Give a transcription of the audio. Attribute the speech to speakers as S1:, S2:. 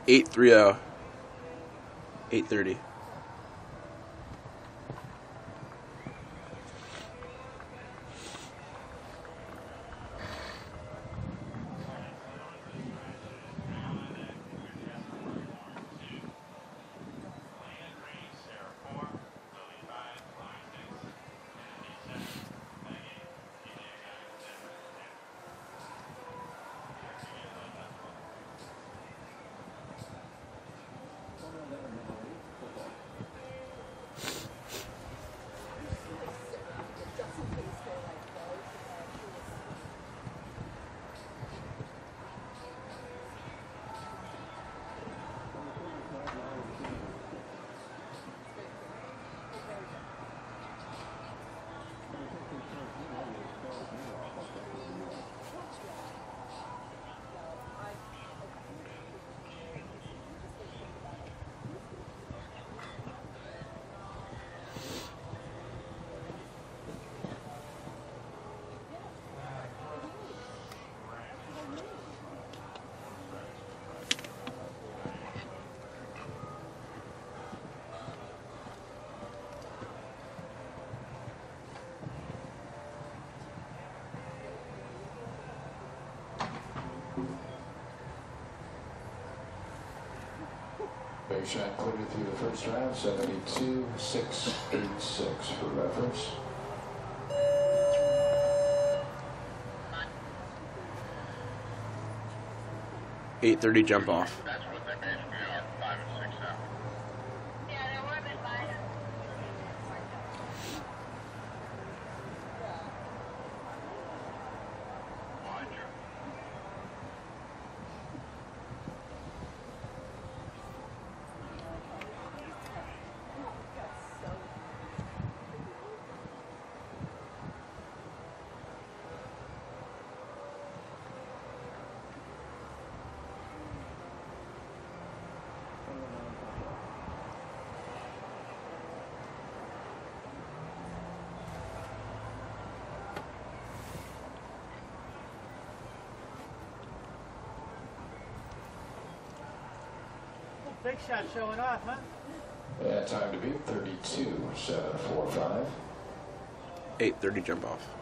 S1: 830. 830.
S2: Big shot cleared through the first round, 72.686 for reference.
S1: $830 jump off.
S3: That's what they basically are, 5 and 6 now. Yeah, they were a bit lighter.
S4: Big shot showing off, huh?
S2: Yeah, time to beat 32.745.
S1: 830 jump off.